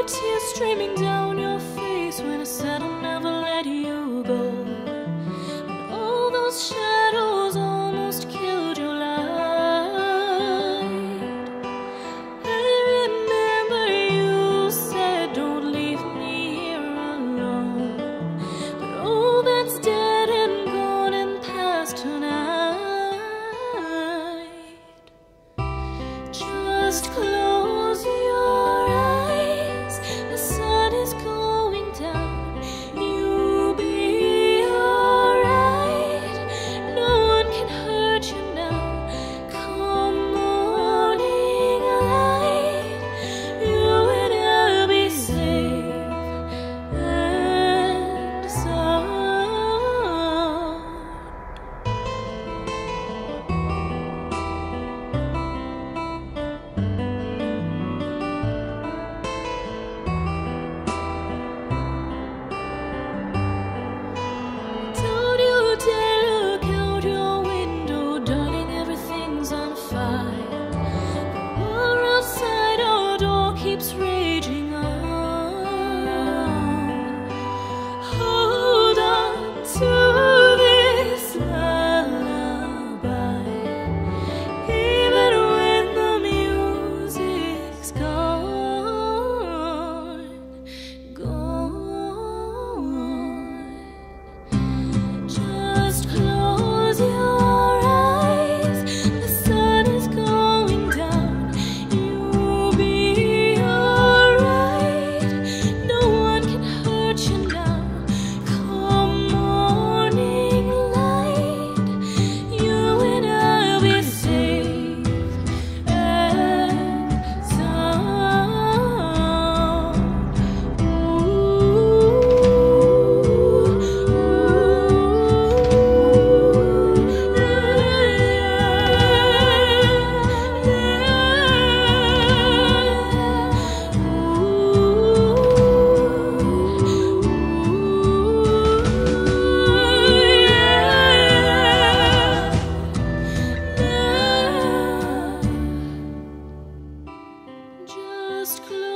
tears streaming down your face when I said I'll never let you go. And all those shadows almost killed your light. I remember you said don't leave me here alone. But all that's dead and gone and past tonight. Just close your eyes, the sun is going down. You'll be alright, no one can hurt you now. Come morning light, you and I'll be safe and sound. Don't you dare look out your window, darling, everything's on fire. The war outside our door keeps raging on. Hold on to this lullaby, even when the music's gone, gone. Just close your eyes, the sun is going down. You'll be alright, no one can hurt you now. Come morning light, you and I'll be safe and sound. Just close